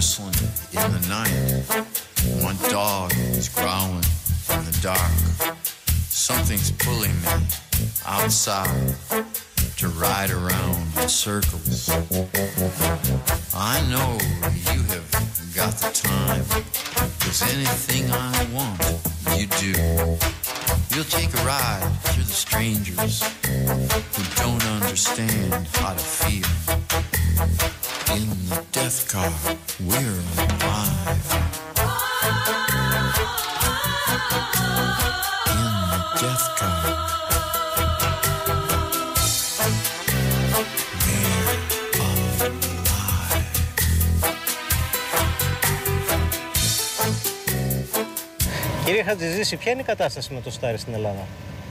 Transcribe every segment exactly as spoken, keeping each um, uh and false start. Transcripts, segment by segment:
whistling in the night. One dog is growling in the dark. Something's pulling me outside to ride around in circles. I know you have got the time, 'cause anything I want, you do. You'll take a ride through the strangers who don't understand how to feel. In the death car, we're alive. In the death car, we're alive. Κύριε Χατζηζήση, ποια είναι η κατάσταση με το σιτάρι στην Ελλάδα?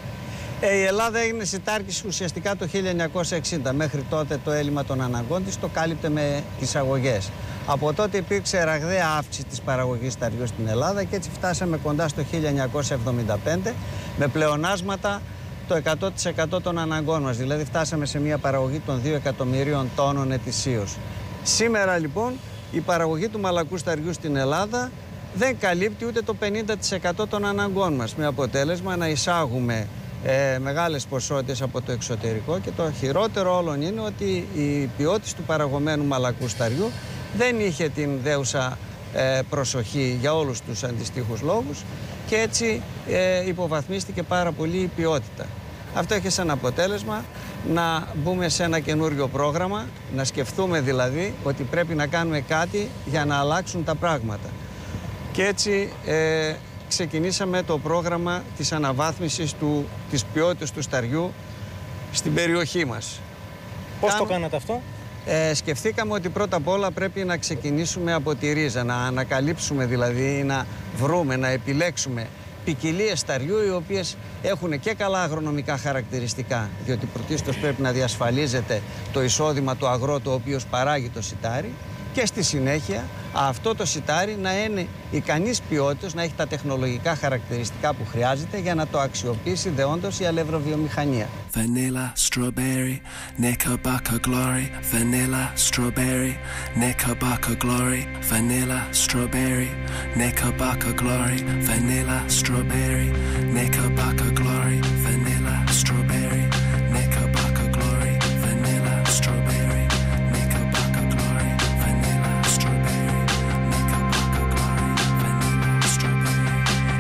Ε, η Ελλάδα έγινε σιτάρκης ουσιαστικά το χίλια εννιακόσια εξήντα. Μέχρι τότε το έλλειμμα των αναγκών της το κάλυπτε με τις αγωγές. Από τότε υπήρξε ραγδαία αύξηση της παραγωγής σιταριού στην Ελλάδα και έτσι φτάσαμε κοντά στο χίλια εννιακόσια εβδομήντα πέντε με πλεονάσματα το εκατό τοις εκατό των αναγκών μας. Δηλαδή φτάσαμε σε μια παραγωγή των δύο εκατομμυρίων τόνων ετησίως. Σήμερα λοιπόν η παραγωγή του μαλακού σιταριού στην Ελλάδα δεν καλύπτει ούτε το πενήντα τοις εκατό των αναγκών μας, με αποτέλεσμα να εισάγουμε ε, μεγάλες ποσότητες από το εξωτερικό, και το χειρότερο όλων είναι ότι η ποιότητα του παραγωμένου μαλακού σιταριού δεν είχε την δέουσα ε, προσοχή για όλους τους αντιστοίχους λόγους και έτσι ε, υποβαθμίστηκε πάρα πολύ η ποιότητα. Αυτό έχει σαν αποτέλεσμα να μπούμε σε ένα καινούριο πρόγραμμα, να σκεφτούμε δηλαδή ότι πρέπει να κάνουμε κάτι για να αλλάξουν τα πράγματα. Και έτσι ε, ξεκινήσαμε το πρόγραμμα της αναβάθμισης του, της ποιότητας του σιταριού στην περιοχή μας. Πώς Κάν... το κάνατε αυτό? Ε, σκεφτήκαμε ότι πρώτα απ' όλα πρέπει να ξεκινήσουμε από τη ρίζα, να ανακαλύψουμε δηλαδή, να βρούμε, να επιλέξουμε ποικιλίες σιταριού οι οποίες έχουν και καλά αγρονομικά χαρακτηριστικά, διότι πρωτίστως πρέπει να διασφαλίζεται το εισόδημα του αγρότου ο οποίος παράγει το σιτάρι, και στη συνέχεια αυτό το σιτάρι να είναι ικανής ποιότητας, να έχει τα τεχνολογικά χαρακτηριστικά που χρειάζεται για να το αξιοποιήσει δεόντως η αλευροβιομηχανία. Vanilla, strawberry, Knickerbocker glory. Vanilla, strawberry, Knickerbocker glory. Vanilla, strawberry, Knickerbocker glory. Vanilla, strawberry, Knickerbocker glory. Vanilla, strawberry, Knickerbocker glory. Vanilla, strawberry, Knickerbocker glory. Vanilla, strawberry, Knickerbocker glory. Vanilla, strawberry,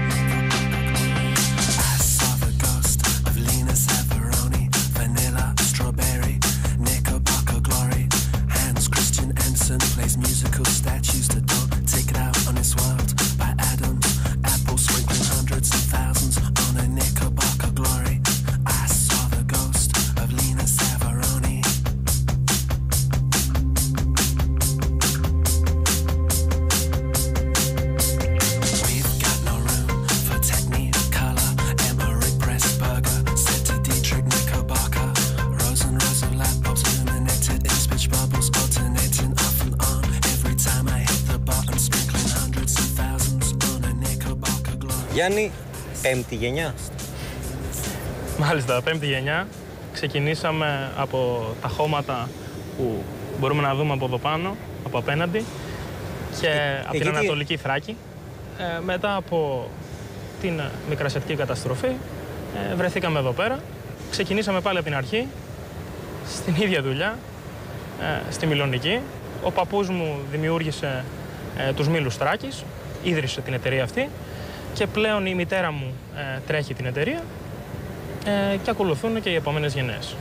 Knickerbocker glory. I saw the ghost of Lena Savaroni. Vanilla, strawberry, Knickerbocker glory. Hans Christian Andersen plays musical statues that don't take it out on this world. By Adams, Apple sprinkling hundreds and thousands on a Knickerbocker glory. I saw the ghost of Lena Savaroni. We've got no room for Technicolor. Emmerich Pressburger said to Dietrich Knickerbocker. Rows and rows of light bulbs illuminated in speech bubbles, alternating off and on. Every time I hit the button, sprinkling hundreds and thousands on a Knickerbocker glory. Γιάννη, πέμπτη γενιά. Μάλιστα, πέμπτη γενιά. Ξεκινήσαμε από τα χώματα που μπορούμε να δούμε από εδώ πάνω, από απέναντι, και ε, από την τι... Ανατολική Θράκη. Ε, μετά από την μικρασιατική καταστροφή ε, βρεθήκαμε εδώ πέρα. Ξεκινήσαμε πάλι από την αρχή, στην ίδια δουλειά, ε, στη Μηλονική. Ο παππούς μου δημιούργησε ε, τους Μήλους Θράκης, ίδρυσε την εταιρεία αυτή, και πλέον η μητέρα μου ε, τρέχει την εταιρεία ε, και ακολουθούν και οι επόμενες γενναίες.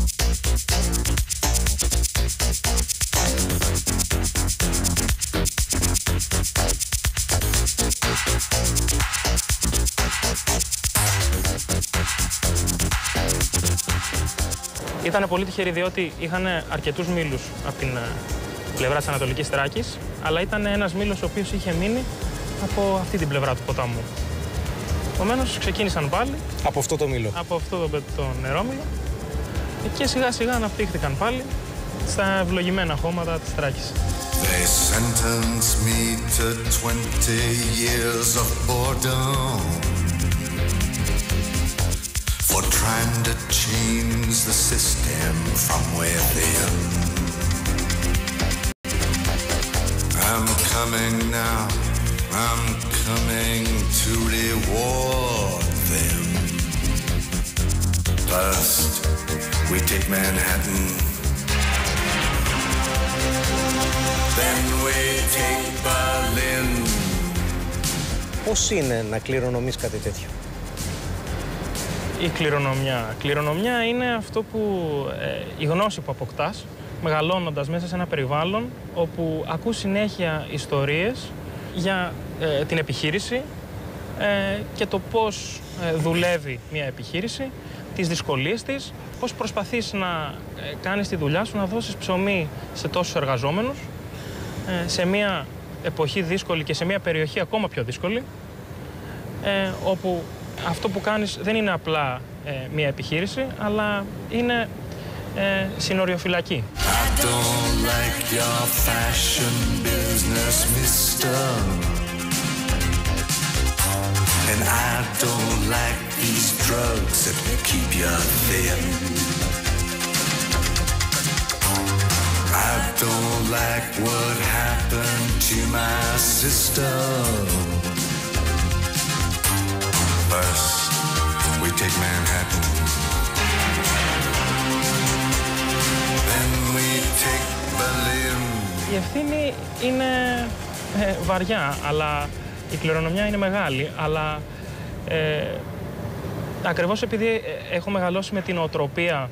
Ήταν πολύ τυχεροί διότι είχαν αρκετούς μήλους από την πλευρά της Ανατολικής Θράκης, αλλά ήταν ένας μήλος ο οποίος είχε μείνει από αυτή την πλευρά του ποταμού. Επομένως ξεκίνησαν πάλι. Από αυτό το μήλο. Από αυτό το, το νερόμυλο. Και σιγά σιγά αναπτύχθηκαν πάλι στα ευλογημένα χώματα της Θράκης. They sentenced me to twenty years of boredom for trying to change the system from within. I'm coming now, I'm coming to reward them. First, we take Manhattan, then we take Berlin. Πώς είναι να κληρονομείς κάτι τέτοιο? Η κληρονομιά. Κληρονομιά είναι αυτό που, ε, η γνώση που αποκτάς μεγαλώνοντας μέσα σε ένα περιβάλλον όπου ακούς συνέχεια ιστορίες για ε, την επιχείρηση ε, και το πώς ε, δουλεύει μια επιχείρηση, τις δυσκολίες της, πώς προσπαθείς να ε, κάνεις τη δουλειά σου, να δώσεις ψωμί σε τόσους εργαζόμενους, ε, σε μια εποχή δύσκολη και σε μια περιοχή ακόμα πιο δύσκολη, ε, όπου αυτό που κάνεις δεν είναι απλά ε, μια επιχείρηση, αλλά είναι ε, συνοριοφυλακή. I don't like your fashion business, mister. And I don't like these drugs that keep you thin. I don't like what happened to my sister. First, we take Manhattan. Then we take Berlin. Η ευθύνη είναι ε, βαριά, αλλά η κληρονομιά είναι μεγάλη, αλλά ε, ακριβώς επειδή ε, έχω μεγαλώσει με την οτροπία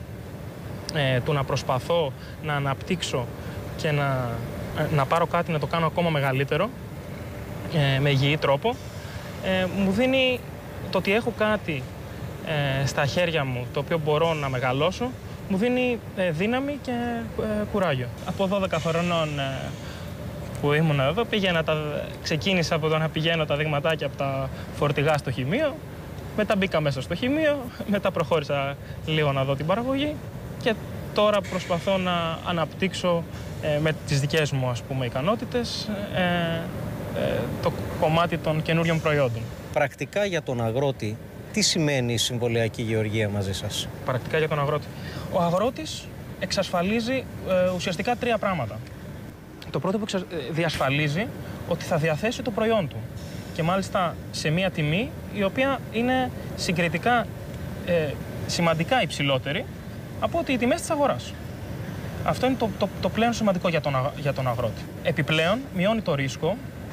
ε, του να προσπαθώ να αναπτύξω και να, ε, να πάρω κάτι να το κάνω ακόμα μεγαλύτερο, ε, με υγιή τρόπο, ε, μου δίνει το ότι έχω κάτι ε, στα χέρια μου το οποίο μπορώ να μεγαλώσω, μου δίνει ε, δύναμη και ε, κουράγιο. Από δώδεκα χρονών ε, που ήμουν εδώ, πήγαινα τα, ξεκίνησα από το να πηγαίνω τα δειγματάκια από τα φορτηγά στο χημείο, μετά μπήκα μέσα στο χημείο, μετά προχώρησα λίγο να δω την παραγωγή και τώρα προσπαθώ να αναπτύξω ε, με τις δικές μου, ας πούμε, ικανότητες ε, ε, το κομμάτι των καινούριων προϊόντων. Πρακτικά για τον αγρότη, τι σημαίνει η συμβολιακή γεωργία μαζί σας? Πρακτικά για τον αγρότη. Ο αγρότης εξασφαλίζει ε, ουσιαστικά τρία πράγματα. Το πρώτο που εξα... διασφαλίζει ότι θα διαθέσει το προϊόν του και μάλιστα σε μία τιμή η οποία είναι συγκριτικά ε, σημαντικά υψηλότερη από ότι οι τιμές της αγοράς. Αυτό είναι το, το, το πλέον σημαντικό για τον, για τον αγρότη. Επιπλέον μειώνει το ρίσκο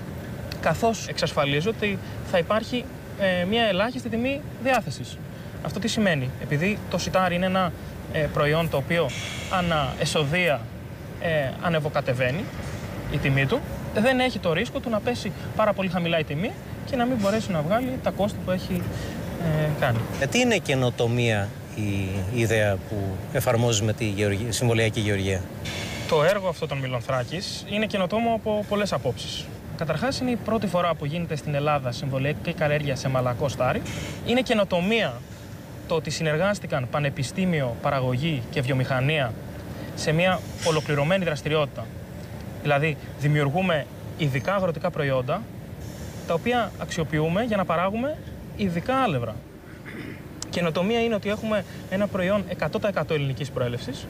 καθώς εξασφαλίζει ότι θα υπάρχει ε, μία ελάχιστη τιμή διάθεσης. Αυτό τι σημαίνει? Επειδή το σιτάρι είναι ένα ε, προϊόν το οποίο ανά εσοδεία ε, ανεβοκατεβαίνει η τιμή του, δεν έχει το ρίσκο του να πέσει πάρα πολύ χαμηλά η τιμή και να μην μπορέσει να βγάλει τα κόστη που έχει ε, κάνει. Γιατί είναι καινοτομία η ιδέα που εφαρμόζεις με τη γεωργία, συμβολιακή γεωργία? Το έργο αυτό των Μιλονθράκης είναι καινοτόμο από πολλές απόψεις. Καταρχάς, είναι η πρώτη φορά που γίνεται στην Ελλάδα συμβολιακή καλλιέργεια σε μαλακό στάρι. Είναι καινοτομία το ότι συνεργάστηκαν πανεπιστήμιο, παραγωγή και βιομηχανία σε μια ολοκληρωμένη δραστηριότητα. Δηλαδή, δημιουργούμε ειδικά αγροτικά προϊόντα, τα οποία αξιοποιούμε για να παράγουμε ειδικά άλευρα. Καινοτομία είναι ότι έχουμε ένα προϊόν εκατό τοις εκατό ελληνικής προέλευσης,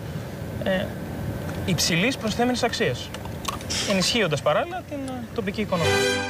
ε, υψηλής προσθέμενης αξίας, ενισχύοντας παράλληλα την τοπική οικονομία.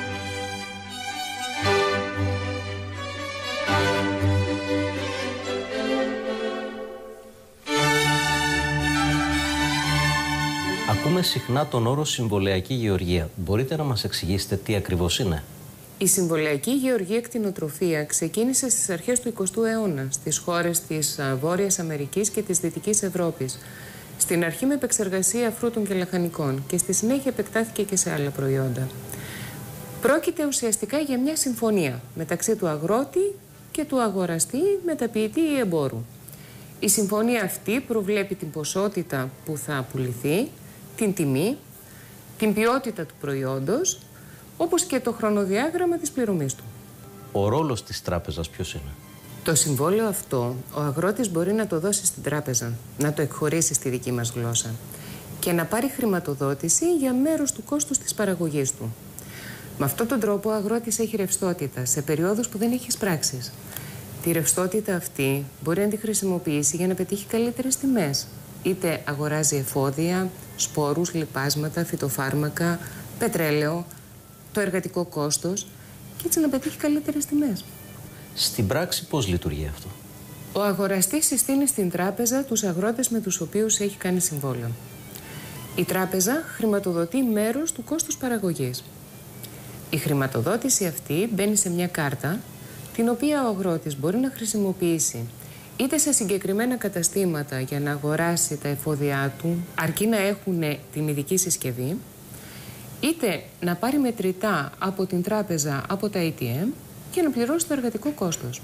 Ακούμε συχνά τον όρο συμβολιακή γεωργία. Μπορείτε να μας εξηγήσετε τι ακριβώς είναι? Η συμβολιακή γεωργία κτηνοτροφία ξεκίνησε στις αρχές του εικοστού αιώνα στις χώρες της Βόρειας Αμερικής και της Δυτικής Ευρώπης. Στην αρχή με επεξεργασία φρούτων και λαχανικών και στη συνέχεια επεκτάθηκε και σε άλλα προϊόντα. Πρόκειται ουσιαστικά για μια συμφωνία μεταξύ του αγρότη και του αγοραστή, μεταποιητή ή εμπόρου. Η συμφωνία αυτή προβλέπει την ποσότητα που θα πουληθεί, την τιμή, την ποιότητα του προϊόντος, όπως και το χρονοδιάγραμμα της πληρωμής του. Ο ρόλος της τράπεζας ποιος είναι? Το συμβόλαιο αυτό ο αγρότης μπορεί να το δώσει στην τράπεζα, να το εκχωρήσει στη δική μας γλώσσα και να πάρει χρηματοδότηση για μέρος του κόστους της παραγωγής του. Με αυτόν τον τρόπο ο αγρότης έχει ρευστότητα σε περιόδους που δεν έχει πράξεις. Τη ρευστότητα αυτή μπορεί να τη χρησιμοποιήσει για να πετύχει καλύτερες τιμές. Είτε αγοράζει εφόδια, σπόρους, λιπάσματα, φυτοφάρμακα, πετρέλαιο, το εργατικό κόστος και έτσι να πετύχει καλύτερες τιμές. Στην πράξη πώς λειτουργεί αυτό? Ο αγοραστής συστήνει στην τράπεζα τους αγρότες με τους οποίους έχει κάνει συμβόλαιο. Η τράπεζα χρηματοδοτεί μέρος του κόστους παραγωγής. Η χρηματοδότηση αυτή μπαίνει σε μια κάρτα, την οποία ο αγρότης μπορεί να χρησιμοποιήσει είτε σε συγκεκριμένα καταστήματα για να αγοράσει τα εφόδια του, αρκεί να έχουν την ειδική συσκευή, είτε να πάρει μετρητά από την τράπεζα, από τα έι τι εμ και να πληρώσει το εργατικό κόστος.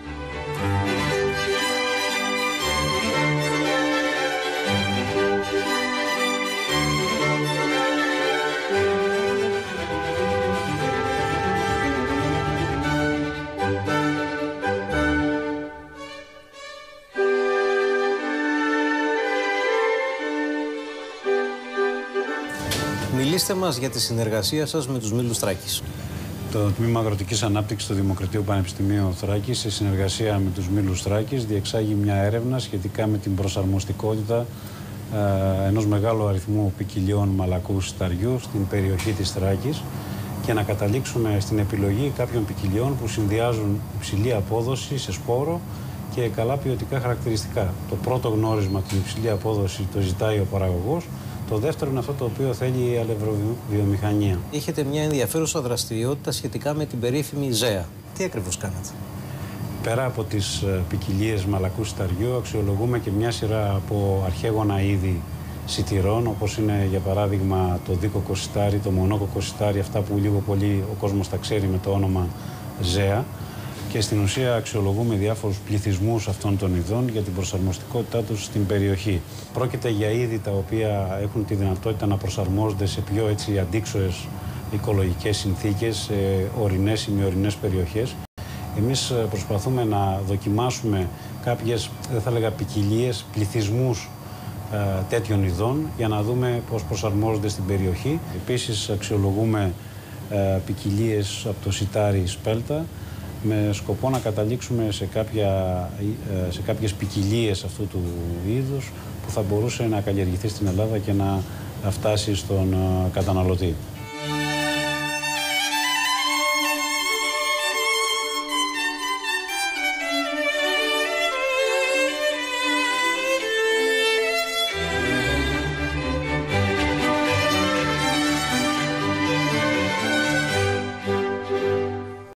Μιλήστε μας για τη συνεργασία σας με τους Μήλους Θράκης. Το Τμήμα Αγροτικής Ανάπτυξης του Δημοκρατίου Πανεπιστημίου Θράκης, σε συνεργασία με τους Μήλους Θράκης, διεξάγει μια έρευνα σχετικά με την προσαρμοστικότητα ε, ενός μεγάλου αριθμού ποικιλιών μαλακού σταριού στην περιοχή της Θράκης και να καταλήξουμε στην επιλογή κάποιων ποικιλιών που συνδυάζουν υψηλή απόδοση σε σπόρο και καλά ποιοτικά χαρακτηριστικά. Το πρώτο γνώρισμα, την υψηλή απόδοση, το ζητάει ο παραγωγός. Το δεύτερο είναι αυτό το οποίο θέλει η αλευροβιομηχανία. Είχετε μια ενδιαφέρουσα δραστηριότητα σχετικά με την περίφημη ΖΕΑ. Τι ακριβώς κάνατε? Πέρα από τις ποικιλίες μαλακού σταριού, αξιολογούμε και μια σειρά από αρχαίγωνα είδη σιτηρών, όπως είναι για παράδειγμα το δίκοκο σιτάρι, το μονόκοκο σιτάρι, αυτά που λίγο πολύ ο κόσμος τα ξέρει με το όνομα ΖΕΑ. Και στην ουσία αξιολογούμε διάφορους πληθυσμούς αυτών των ειδών για την προσαρμοστικότητά τους στην περιοχή. Πρόκειται για είδη τα οποία έχουν τη δυνατότητα να προσαρμόζονται σε πιο έτσι αντίξωες οικολογικές συνθήκες, σε ορεινές ή μη ορεινές περιοχές. Εμείς προσπαθούμε να δοκιμάσουμε κάποιες, δεν θα λέγα ποικιλίες, πληθυσμούς ε, τέτοιων ειδών για να δούμε πώς προσαρμόζονται στην περιοχή. Επίσης αξιολογούμε ε, ποικιλίες από το σιτάρι σπέλτα, με σκοπό να καταλήξουμε σε, κάποια, σε κάποιες ποικιλίες αυτού του είδους που θα μπορούσε να καλλιεργηθεί στην Ελλάδα και να φτάσει στον καταναλωτή.